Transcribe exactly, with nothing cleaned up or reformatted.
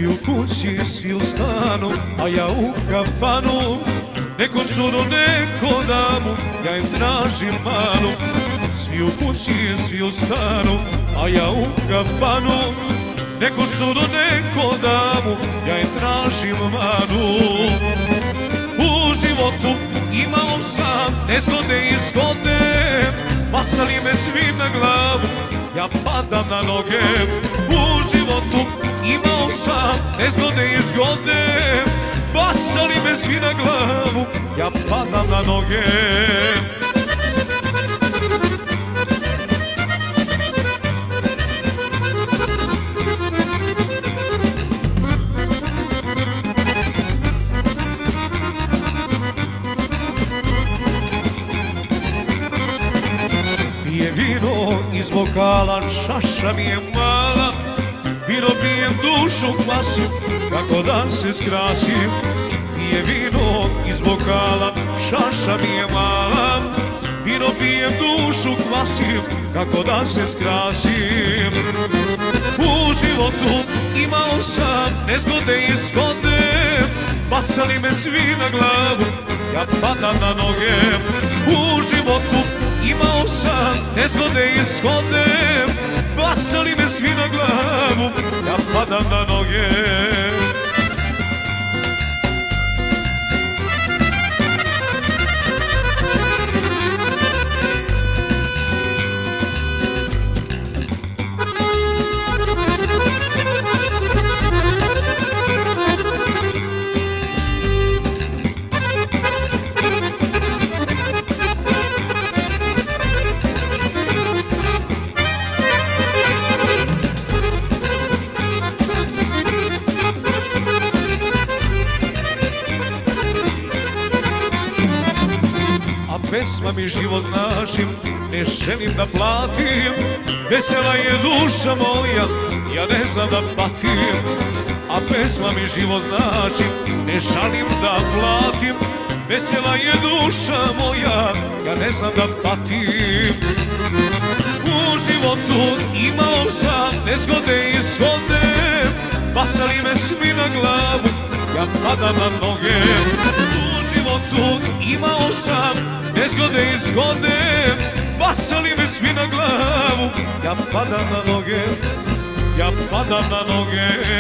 Ti u kući si u stanu, a ja u kafanu. Neko curo, neko damu, ja im tražim manu. Svi u kući si u stanu, a ja u kafanu. Neko curo, neko damu, ja im tražim manu. U životu imao sam nezgode i zgode, bacali me svi na glavu, ja padam na noge. U životu imao sam nezgode i zgode, bacali me svi na glavu, ja padam na noge. Pije vino iz bokala, čaša mi je mala. Vino pijem, dušu klasim, kako dan se skrasim. Pije vino iz bokala, čaša mi je mala. Vino pijem, dušu klasim, kako dan se skrasim. U životu imao sam nezgode i zgode, bacali me svi na glavu, ja padam na noge. U životu imao sam nezgode i zgode, bacali me svi na glavu, ja padam na noge. Pesma mi život značim, ne želim da platim. Vesela je duša moja, ja ne znam da patim. A pesma mi život značim, ne želim da platim. Vesela je duša moja, ja ne znam da patim. U životu imao sam nezgode i zgode, bacali me svi na glavu, ja padam na noge. U životu imao sam nezgode i zgode, bacali me svi na glavu, ja padam na noge, ja padam na noge.